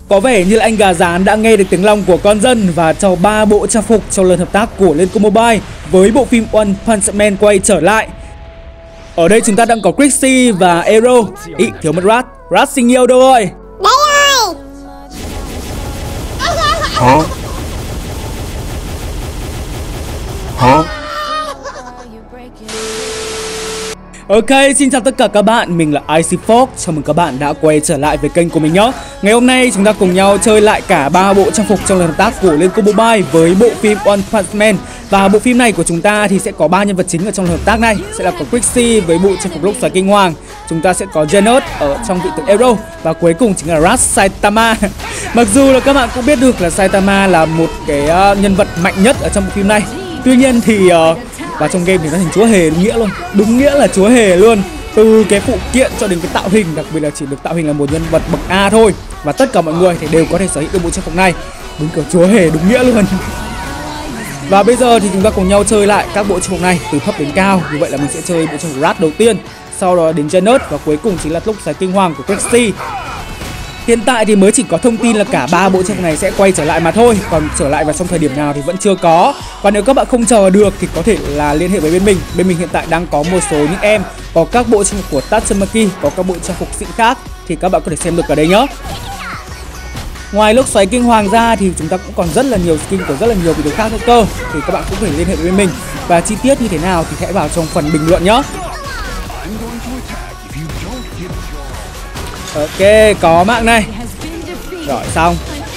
Có vẻ như là anh gà rán đã nghe được tiếng lòng của con dân và cho 3 bộ trang phục trong lần hợp tác của Lenco Mobile với bộ phim One Punch Man quay trở lại. Ở đây chúng ta đang có Chrissy và Aero. Ý, thiếu mất Rat. Rat sinh yêu đâu rồi? Đây rồi. Hả? Hả? Ok, xin chào tất cả các bạn, mình là Icy Fox. Chào mừng các bạn đã quay trở lại với kênh của mình nhé. Ngày hôm nay chúng ta cùng nhau chơi lại cả 3 bộ trang phục trong lần hợp tác của Lenco Mobile với bộ phim One Punch Man. Và bộ phim này của chúng ta thì sẽ có 3 nhân vật chính ở trong lần hợp tác này. Sẽ là có Chrissy với bộ trang phục lốc xoáy kinh hoàng. Chúng ta sẽ có Genos ở trong vị tướng Aero. Và cuối cùng chính là Rat Saitama. Mặc dù là các bạn cũng biết được là Saitama là một cái nhân vật mạnh nhất ở trong bộ phim này. Tuy nhiên thì và trong game thì nó thành chúa hề đúng nghĩa luôn. Đúng nghĩa là chúa hề luôn. Từ cái phụ kiện cho đến cái tạo hình, đặc biệt là chỉ được tạo hình là một nhân vật bậc A thôi. Và tất cả mọi người thì đều có thể sở hữu được bộ trang phục này. Đúng kiểu chúa hề đúng nghĩa luôn. Và bây giờ thì chúng ta cùng nhau chơi lại các bộ trang phục này từ thấp đến cao. Như vậy là mình sẽ chơi bộ trang phục Rat đầu tiên, sau đó đến Genos và cuối cùng chính là lốc xoáy kinh hoàng của Chrissy. Hiện tại thì mới chỉ có thông tin là cả 3 bộ trang phục này sẽ quay trở lại mà thôi. Còn trở lại vào trong thời điểm nào thì vẫn chưa có. Và nếu các bạn không chờ được thì có thể là liên hệ với bên mình. Bên mình hiện tại đang có một số những em có các bộ trang phục của Tatsumaki, có các bộ trang phục xịn khác thì các bạn có thể xem được ở đây nhé. Ngoài lốc xoáy kinh hoàng ra thì chúng ta cũng còn rất là nhiều skin của rất là nhiều vị tướng khác nữa cơ. Thì các bạn cũng có thể liên hệ với bên mình. Và chi tiết như thế nào thì hãy vào trong phần bình luận nhé. Ok, có mạng này. Rồi, xong.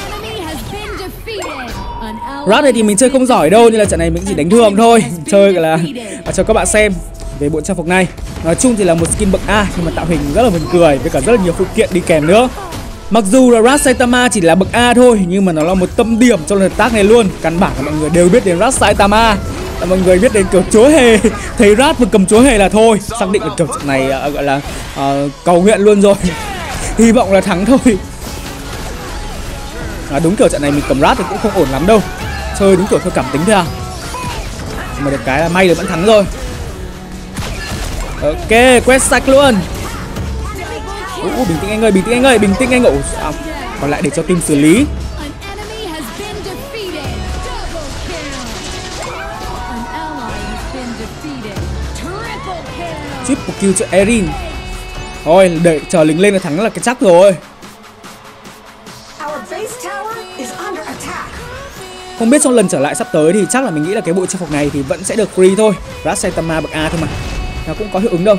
Rat này thì mình chơi không giỏi đâu, nên là trận này mình chỉ đánh thường thôi. Chơi là cho các bạn xem về bộ trang phục này. Nói chung thì là một skin bậc A, nhưng mà tạo hình rất là buồn cười, với cả rất là nhiều phụ kiện đi kèm nữa. Mặc dù là Rat Saitama chỉ là bậc A thôi, nhưng mà nó là một tâm điểm trong lần hợp tác này luôn. Căn bản là mọi người đều biết đến Rat Saitama. Là mọi người biết đến kiểu chúa hề. Thấy Rat mà cầm chúa hề là thôi, xác định là kiểu trận này gọi là cầu nguyện luôn rồi. Hy vọng là thắng thôi. Đúng kiểu trận này mình cầm Rat thì cũng không ổn lắm đâu. Chơi đúng kiểu theo cảm tính thôi à. Nhưng mà được cái là may là vẫn thắng rồi. Ok, quét sạch luôn. Bình tĩnh anh ơi, bình tĩnh anh ơi, bình tĩnh anh ơi. Còn lại để cho team xử lý. Triple kill cho Erin. Thôi, để chờ lính lên là thắng là cái chắc rồi. Không biết trong lần trở lại sắp tới thì chắc là mình nghĩ là cái bộ trang phục này thì vẫn sẽ được free thôi. Rat Saitama bậc A thôi mà. Nó cũng có hiệu ứng đâu.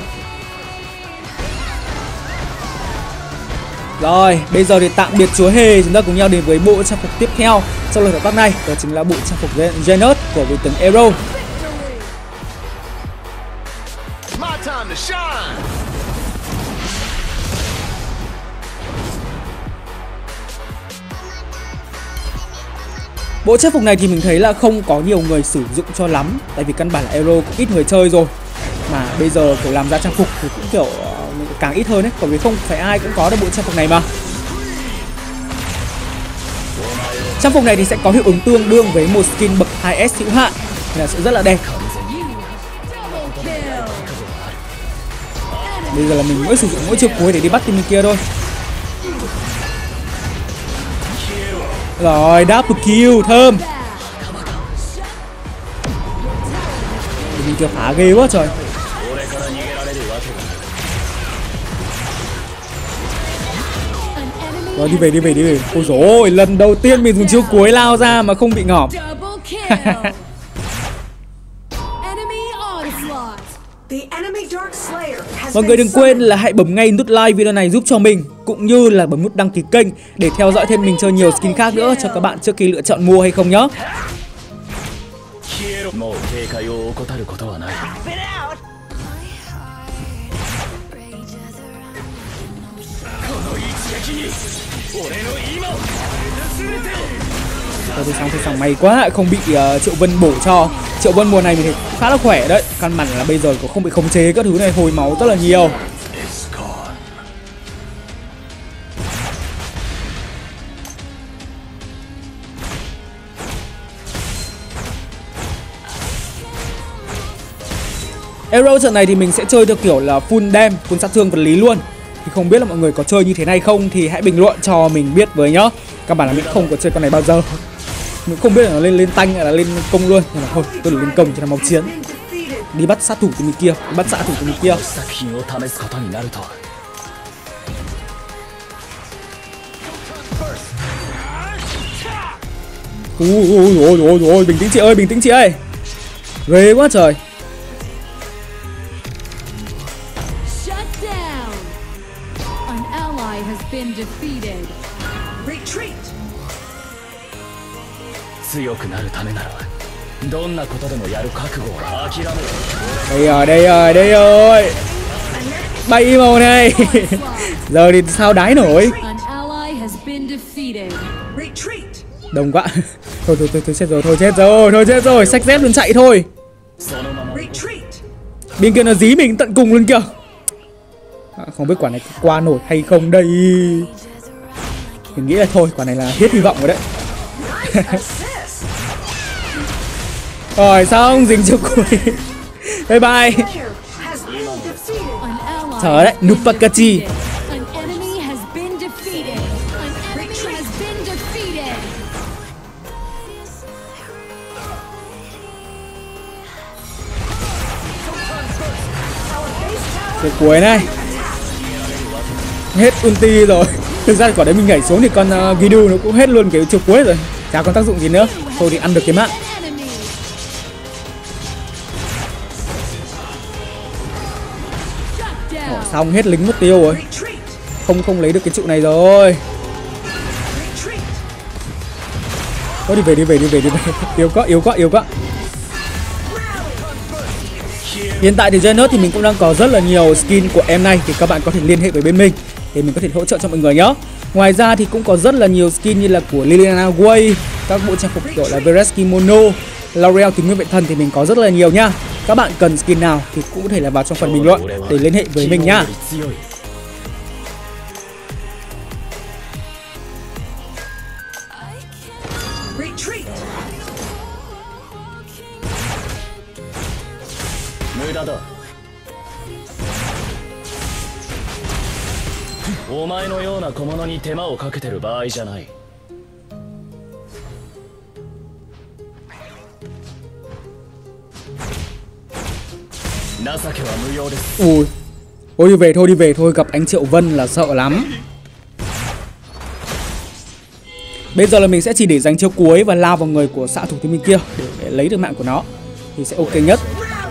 Rồi, bây giờ thì tạm biệt chúa hề, chúng ta cùng nhau đến với bộ trang phục tiếp theo trong lần hợp tác này. Đó chính là bộ trang phục Genos của vị tướng Aero. Bộ trang phục này thì mình thấy là không có nhiều người sử dụng cho lắm. Tại vì căn bản là Aero cũng ít người chơi rồi. Mà bây giờ kiểu làm ra trang phục thì cũng kiểu càng ít hơn đấy. Bởi vì không phải ai cũng có được bộ trang phục này mà. Trang phục này thì sẽ có hiệu ứng tương đương với một skin bậc 2S hữu hạn, nên là sẽ rất là đẹp. Bây giờ là mình mới sử dụng mỗi chiêu cuối để đi bắt team bên kia thôi. Rồi, double kill, thơm. Mình kêu phá ghê quá trời. Rồi đi về. Ôi dồi ôi, lần đầu tiên mình dùng chiêu cuối lao ra mà không bị ngỏm. Mọi người đừng quên là hãy bấm ngay nút like video này giúp cho mình, cũng như là bấm nút đăng ký kênh để theo dõi thêm mình chơi nhiều skin khác nữa cho các bạn trước khi lựa chọn mua hay không nhé. Thôi xong may quá không bị Triệu Vân bổ cho. Triệu Vân mùa này mình thấy khá là khỏe đấy. Căn bản là bây giờ cũng không bị khống chế các thứ này, hồi máu rất là nhiều. Aero trận này thì mình sẽ chơi theo kiểu là full sát thương vật lý luôn. Thì không biết là mọi người có chơi như thế này không thì hãy bình luận cho mình biết với nhá. Các bạn là mình không có chơi con này bao giờ. Mình không biết là nó lên tanh hay là lên công luôn. Nhưng mà thôi, tôi lên công cho nó máu chiến. Đi bắt sát thủ của mình kia, bắt sát thủ của mình kia. Ôi, bình tĩnh chị ơi, bình tĩnh chị ơi. Ghê quá trời. Đây rồi. Bay màu này. Giờ thì sao đái nổi. Đông quá. Thôi chết rồi, xách dép luôn chạy thôi. Bên kia nó dí mình tận cùng luôn kìa. Không biết quả này qua nổi hay không đây. Mình nghĩ là thôi, quả này là hết hy vọng rồi đấy. Rồi xong, dính chiều cuối. Bye bye. Trời đấy, Nupakachi. Chiều cuối này. Hết ulti rồi. Thực ra quả đấy mình nhảy xuống thì con Gidu nó cũng hết luôn cái chiều cuối rồi. Chả còn tác dụng gì nữa. Thôi thì ăn được cái mạng. Xong hết lính mất tiêu rồi. Không lấy được cái trụ này rồi. Thôi đi về. Yếu quá. Hiện tại thì Genos thì mình cũng đang có rất là nhiều skin của em này. Thì các bạn có thể liên hệ với bên mình để mình có thể hỗ trợ cho mọi người nhé. Ngoài ra thì cũng có rất là nhiều skin như là của Liliana Way, các bộ trang phục gọi là Veres Kimono, L'Oreal Tuyến Nguyên Vệ Thần thì mình có rất là nhiều nha. Các bạn cần skin nào thì cũng có thể là vào trong phần bình luận để liên hệ với mình nha. Ui, đi về thôi, gặp anh Triệu Vân là sợ lắm. Bây giờ là mình sẽ chỉ để dành chiêu cuối và lao vào người của xạ thủ bên kia để lấy được mạng của nó thì sẽ ok nhất.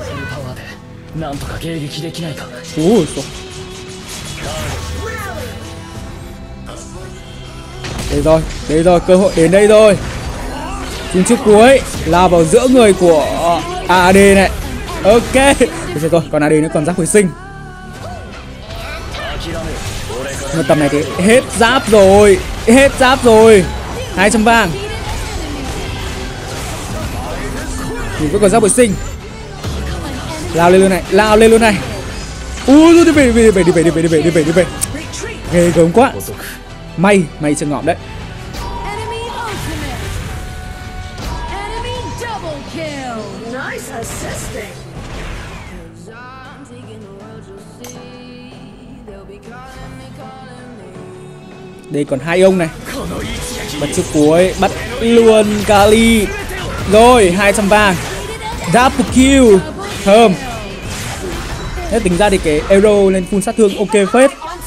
Đây rồi, cơ hội đến đây rồi. Chúng chiêu cuối lao vào giữa người của AD này. Ok, được rồi, còn AD nó còn giáp hồi sinh. Nhưng tầm này thì hết giáp rồi. 200 vàng. Mình vẫn còn giáp hồi sinh. Lao lên luôn này. Ui, đi về. Ghê gớm quá. May chưa ngỏm đấy. Đây còn hai ông này. Bật chiếc cuối, bắt luôn Kali. Rồi, 200 vàng. Double kill. Thơm. Thế tính ra thì cái Arrow lên full sát thương ok phết.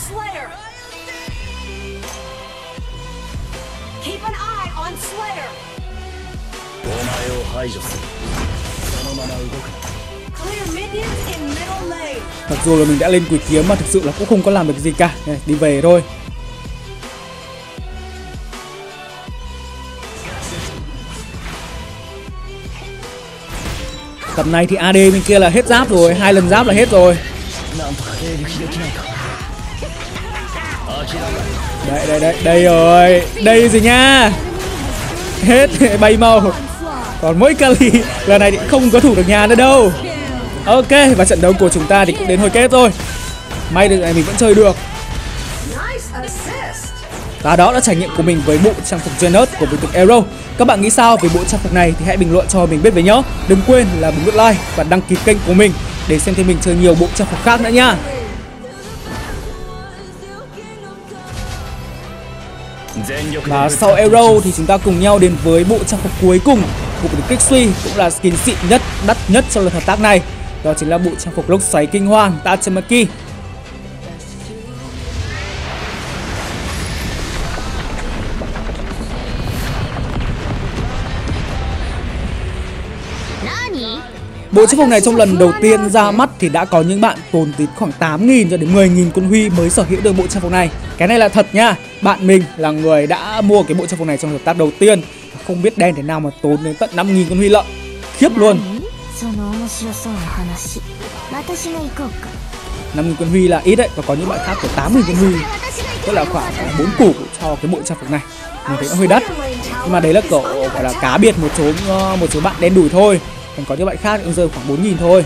Mặc dù là mình đã lên quỷ kiếm mà thực sự là cũng không có làm được gì cả. Này, đi về thôi. Tập này thì AD bên kia là hết giáp rồi, 2 lần giáp là hết rồi. Đây rồi. Đây rồi nha. Hết bay màu. Còn mỗi Kali lần này thì không có thủ được nhà nữa đâu. Ok, và trận đấu của chúng ta thì cũng đến hồi kết rồi. May được này mình vẫn chơi được. Và đó là trải nghiệm của mình với bộ trang phục Genos của Vương Tực Arrow. Các bạn nghĩ sao về bộ trang phục này thì hãy bình luận cho mình biết với nhé. Đừng quên là bấm nút like và đăng ký kênh của mình để xem thêm mình chơi nhiều bộ trang phục khác nữa nha. Và sau Arrow thì chúng ta cùng nhau đến với bộ trang phục cuối cùng của Kixi, cũng là skin xịn nhất, đắt nhất trong lần hợp tác này. Đó chính là bộ trang phục lốc xoáy kinh hoàng Tatsumaki. Bộ trang phục này trong lần đầu tiên ra mắt thì đã có những bạn tốn đến khoảng 8.000 cho đến 10.000 con huy mới sở hữu được bộ trang phục này. Cái này là thật nha. Bạn mình là người đã mua cái bộ trang phục này trong hợp tác đầu tiên. Không biết đen thế nào mà tốn đến tận 5.000 con huy lận. Khiếp luôn. 5.000 con huy là ít đấy, và có những bạn khác của 8.000 con huy, tức là khoảng 4 củ cho cái bộ trang phục này. Mình thấy nó hơi đắt, nhưng mà đấy là cậu gọi là cá biệt một số bạn đen đủi thôi. Còn có những bạn khác cũng rơi khoảng 4.000 thôi.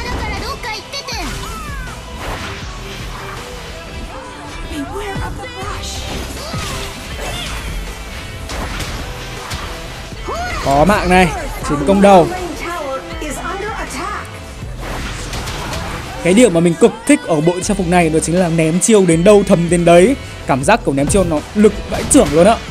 Có mạng này, chiến công đầu. Cái điểm mà mình cực thích ở bộ trang phục này đó chính là ném chiêu đến đâu thấm đến đấy. Cảm giác kiểu ném chiêu nó lực vãi chưởng luôn ạ.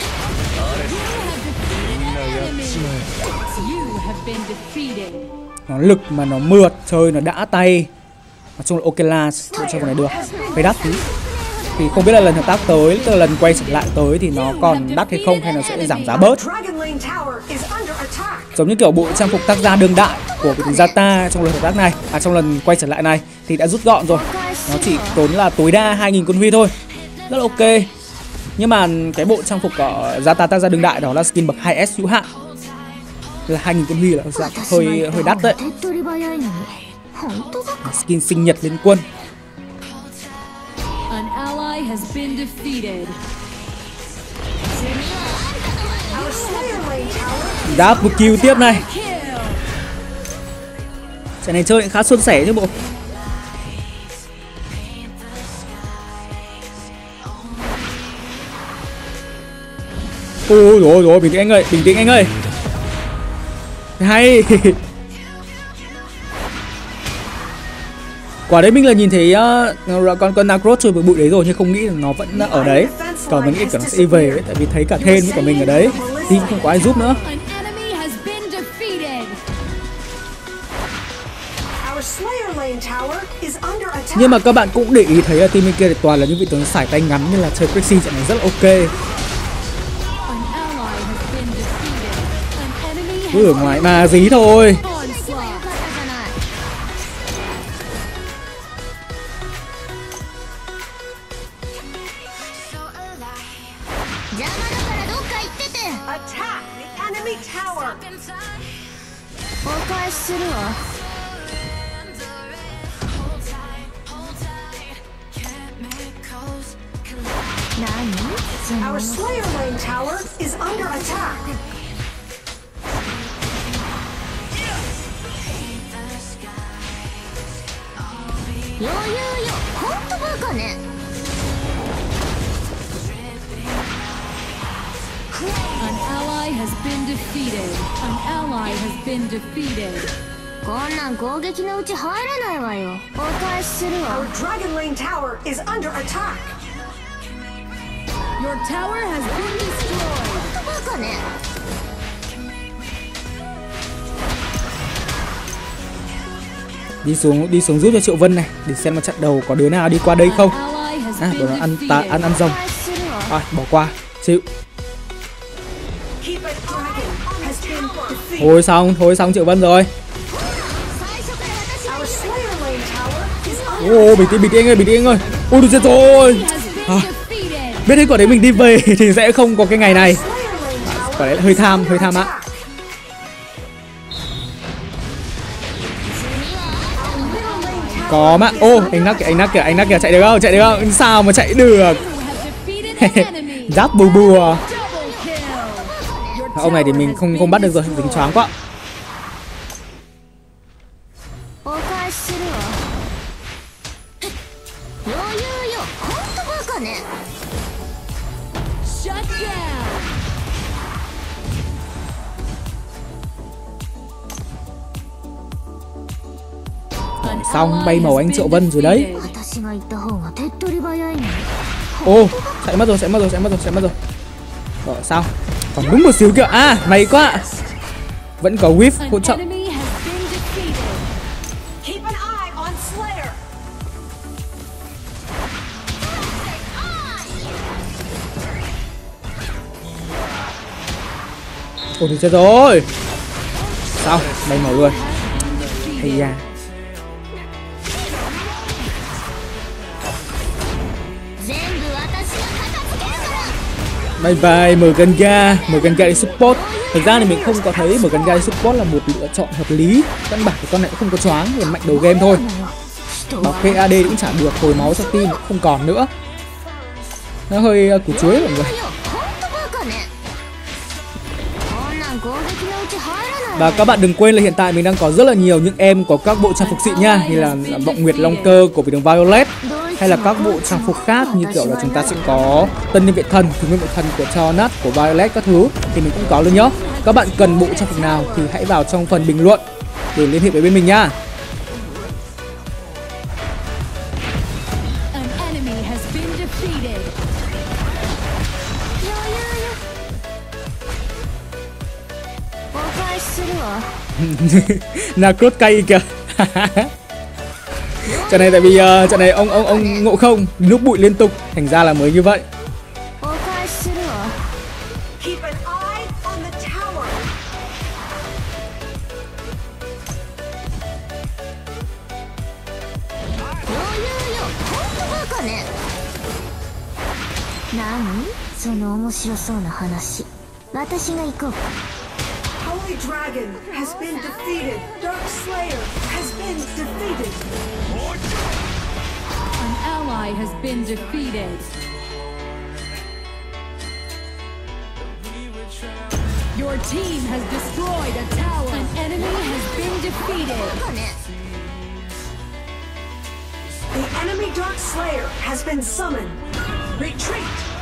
Nó lực mà nó mượt, chơi nó đã tay. Nói chung là ok là bộ trang phục này được. Phải đắt tí. Thì không biết là lần hợp tác tới, tức là lần quay trở lại tới thì nó còn đắt hay không, hay nó sẽ giảm giá bớt. Giống như kiểu bộ trang phục tác gia đương đại của Zata trong lần hợp tác này, trong lần quay trở lại này thì đã rút gọn rồi. Nó chỉ tốn là tối đa 2.000 con huy thôi. Rất là ok. Nhưng mà cái bộ trang phục của Zata tác gia đương đại đó là skin bậc 2S hữu hạn, là 2.000 con huy là hơi đắt đấy. Skin sinh nhật liên quân. Double kill tiếp này. Trận này chơi khá suôn sẻ chứ bộ. Ôi rồi bình tĩnh anh ơi, bình tĩnh anh ơi. Hay. Quả đấy mình là nhìn thấy con Nacros trôi bụi đấy rồi, nhưng không nghĩ là nó vẫn ở đấy. Còn mình nghĩ cả nó sẽ về đấy, tại vì thấy cả Thên với cả mình ở đấy thì không có ai giúp nữa. Nhưng mà các bạn cũng để ý thấy là team bên kia thì toàn là những vị tướng sải tay ngắn, nên là chơi Kixi trận này rất là ok. Cứ ở ngoài mà dí thôi. Our Slayer Lane tower is under attack. An ally has been defeated. An ally has been defeated. Our Dragon Lane tower is under attack. Your tower has been destroyed. Đi xuống giúp cho Triệu Vân này để xem mà trận đầu có đứa nào đi qua đây không. Rồi nó ăn rồng. Rồi bỏ qua, chịu. Thôi xong Triệu Vân rồi. Bình tĩnh anh ơi. Ôi được rồi. Biết hết quả đấy mình đi về thì sẽ không có cái ngày này. Quả đấy là hơi tham ạ. Có mà. Anh nắc kìa, chạy được không? Sao mà chạy được. Giáp bùa. Ông này thì mình không bắt được rồi, dính choáng quá. Xong bay màu anh Triệu Vân rồi đấy. Chạy mất rồi. Rồi sao? Còn đúng một xíu kìa. À, may quá. Vẫn có whiff hỗ An trợ. enemy has been defeated. Keep an eye on Slayer. Ôi thì chết rồi. Sao? May màu luôn. Hay da. Bye bye Morgana. Morgana đi support. Thực ra thì mình không có thấy Morgana đi support là một lựa chọn hợp lý. Căn bản thì con này cũng không có choáng, liền mạnh đầu game thôi. Bảo kê AD cũng chả được, hồi máu trong team cũng không còn nữa. Nó hơi củ chuối mọi người. Và các bạn đừng quên là hiện tại mình đang có rất là nhiều những em có các bộ trang phục xịn nha, như là Vọng Nguyệt Long Cơ của vị đường Violet, hay là các bộ trang phục khác như kiểu là chúng ta sẽ có Tân Niên Vệ Thần, Thứ Nguyên Vệ Thần của Chonat, của Violet các thứ thì mình cũng có luôn nhá. Các bạn cần bộ trang phục nào thì hãy vào trong phần bình luận để liên hệ với bên mình nha. An enemy has been defeated. Nacrot cay kìa. Trận này tại vì trận này ông Ngộ Không núp bụi liên tục, thành ra là mới như vậy. Keep an eye on the tower. Holy Dragon has been defeated. Dark Slayer has been defeated. An ally has been defeated. Your team has destroyed a tower. An enemy has been defeated. The enemy Dark Slayer has been summoned. Retreat.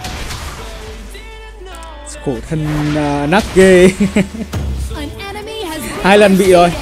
Khổ thân nắc ghê. An enemy has been 2 lần bị rồi.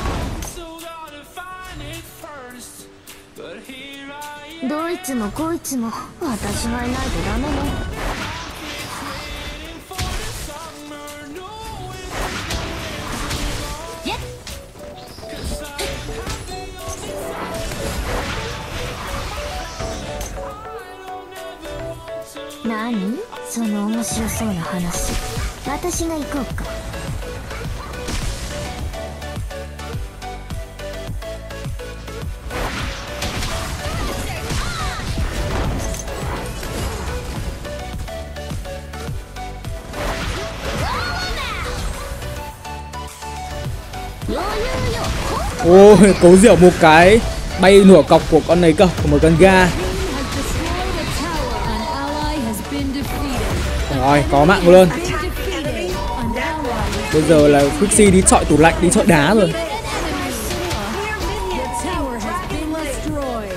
Ôi, cố diểu một cái bay nửa cọc của con này cơ, của một con ga. has destroyed a tower. An ally has been defeated. Rồi, có mạng luôn. Attack enemy. An ally. Bây giờ là Quixie đi chọi tủ lạnh, đi chọi đá rồi. Clear minions. The tower has been destroyed.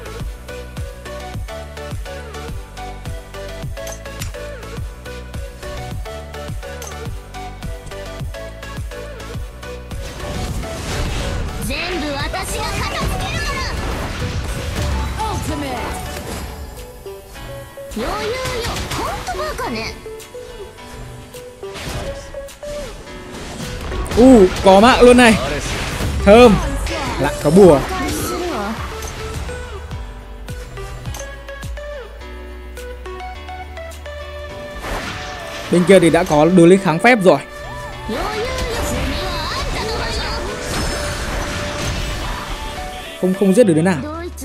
Ultimate. Có mạng luôn này. Thơm. Lại có bùa. Bên kia thì đã có đưa lên kháng phép rồi. Không giết được đứa nào.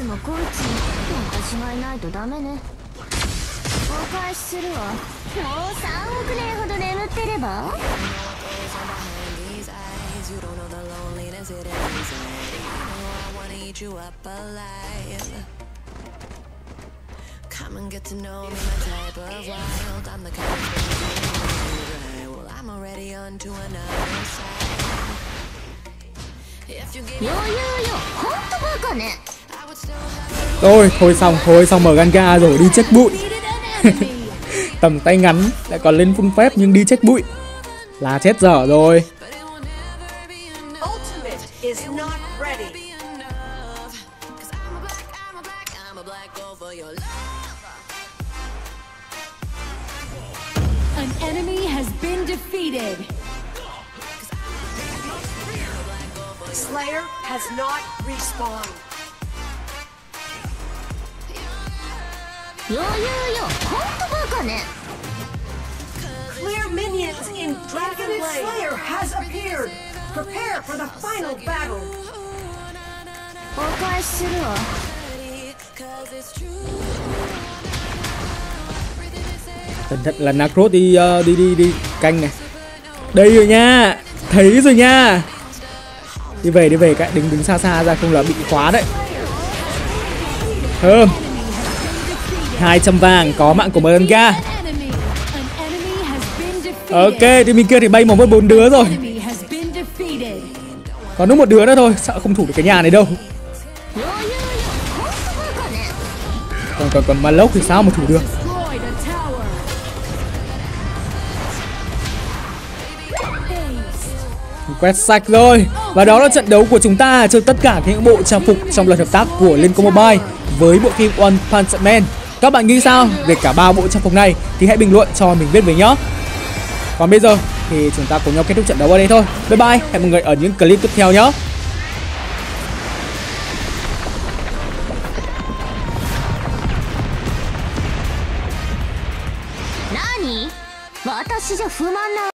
Come and get to know me, my type of wild. I'm the kind of well, I'm already on to another side. If you give I would still have Thôi xong mở Ganga rồi, đi check bụi. Defeated an enemy. Tầm tay ngắn lại còn lên full phép nhưng đi check bụi là chết dở rồi. Ultimate is not ready. enough. 'Cause I'm a black girl for your love. An enemy defeated. Slayer has not respawned. Clear minions in Dragon Blade. Slayer has appeared. Prepare for the final battle. Cẩn thận là Nacros đi canh này. Đây rồi nha. Thấy rồi nha. Đi về cái đứng xa ra không là bị khóa đấy. Thơm. 200 vàng có mạng của Manga. An enemy has been defeated. Ok, thì bên kia thì bay một với 4 đứa rồi. Enemy has been defeated. Còn đúng một đứa nữa thôi, sợ không thủ được cái nhà này đâu. Còn Malok thì sao mà thủ được. Destroyed a tower. Ace. Quét sạch rồi. Và đó là trận đấu của chúng ta trong tất cả những bộ trang phục trong lần hợp tác của Liên Quân Mobile với bộ phim One Punch Man. Các bạn nghĩ sao về cả 3 bộ trang phục này thì hãy bình luận cho mình biết với nhé. Còn bây giờ thì chúng ta cùng nhau kết thúc trận đấu ở đây thôi. Bye bye, hẹn mọi người ở những clip tiếp theo nhé. 私じゃ不満な